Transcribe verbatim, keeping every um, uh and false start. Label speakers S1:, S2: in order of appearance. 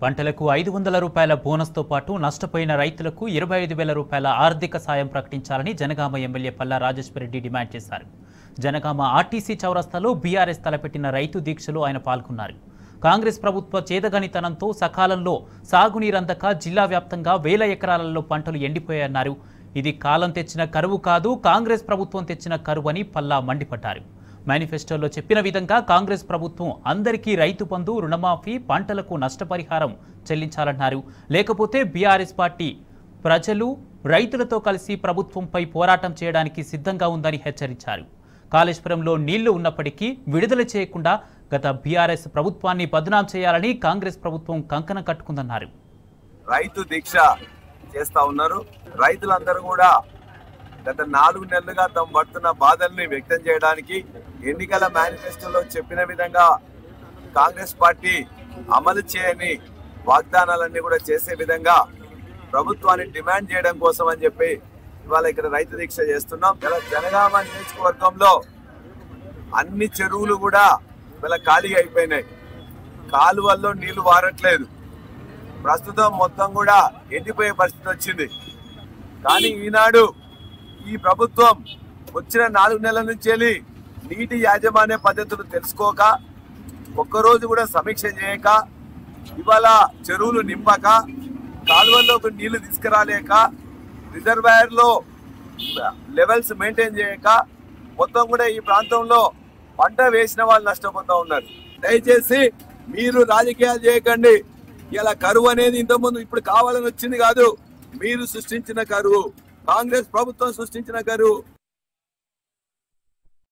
S1: పంటలకు ఐదు వందల రూపాయల బోనస్తో పాటు నష్టపోయిన రైతులకు ఇరవై ఐదు వేల రూపాయల ఆర్థిక సాయం ప్రకటించాలని జనగామ ఎమ్మెల్యే పల్లా రాజేశ్వరరెడ్డి డిమాండ్ చేశారు. జనగామ ఆర్టీసీ చౌరస్తాలో బీఆర్ఎస్ తలపెట్టిన రైతు దీక్షలో ఆయన పాల్గొన్నారు. కాంగ్రెస్ ప్రభుత్వ చేదగనితనంతో సకాలంలో సాగునీరందక జిల్లా వ్యాప్తంగా వేల ఎకరాలలో పంటలు ఎండిపోయాయన్నారు. ఇది కాలం తెచ్చిన కరువు కాదు, కాంగ్రెస్ ప్రభుత్వం తెచ్చిన కరువు అని పల్లా మండిపడ్డారు. మేనిఫెస్టోలో చెప్పిన విధంగా కాంగ్రెస్ ప్రభుత్వం అందరికీ రైతు బంధు, రుణమాఫీ, పంటలకు నష్టపరిహారం చెల్లించాలన్నారు. లేకపోతే బీఆర్ఎస్ పార్టీ ప్రజలు రైతులతో కలిసి ప్రభుత్వంపై పోరాటం చేయడానికి సిద్ధంగా ఉందని హెచ్చరించారు. కాళేశ్వరంలో నీళ్లు ఉన్నప్పటికీ విడుదల చేయకుండా గత బీఆర్ఎస్ ప్రభుత్వాన్ని బదనాం చేయాలని కాంగ్రెస్ ప్రభుత్వం కంకణం కట్టుకుందన్నారు.
S2: రైతు దీక్ష చేస్తా ఉన్నారు. రైతులందరూ కూడా గత నాలుగు నెలలుగా తమ పడుతున్న బాధల్ని వ్యక్తం చేయడానికి ఎన్నికల మేనిఫెస్టోలో చెప్పిన విధంగా కాంగ్రెస్ పార్టీ అమలు చేయని వాగ్దానాలన్నీ కూడా చేసే విధంగా ప్రభుత్వాన్ని డిమాండ్ చేయడం కోసం అని చెప్పి ఇవాళ ఇక్కడ రైతు దీక్ష చేస్తున్నాం. జనగామ నియోజకవర్గంలో అన్ని చెరువులు కూడా ఇలా ఖాళీ అయిపోయినాయి. కాలువల్లో నీళ్లు వారట్లేదు. ప్రస్తుతం మొత్తం కూడా ఎండిపోయే పరిస్థితి వచ్చింది. కానీ ఈనాడు ఈ ప్రభుత్వం వచ్చిన నాలుగు నెలల నుంచి వెళ్ళి నీటి యాజమాన్య పద్ధతులు తెలుసుకోక, ఒక్కరోజు కూడా సమీక్ష చేయక, ఇవాళ చెరువులు నింపక, కాలువల్లోకి నీళ్లు తీసుకురాలేక, రిజర్వాయర్లో లెవెల్స్ మెయింటైన్ చేయక మొత్తం కూడా ఈ ప్రాంతంలో పంట వేసిన వాళ్ళు నష్టపోతూ ఉన్నారు. దయచేసి మీరు రాజకీయాలు చేయకండి. ఇలా కరువు అనేది ఇంతకుముందు ఇప్పుడు కావాలని వచ్చింది కాదు, మీరు సృష్టించిన కరువు, కాంగ్రెస్ ప్రభుత్వం సృష్టించిన కరువు.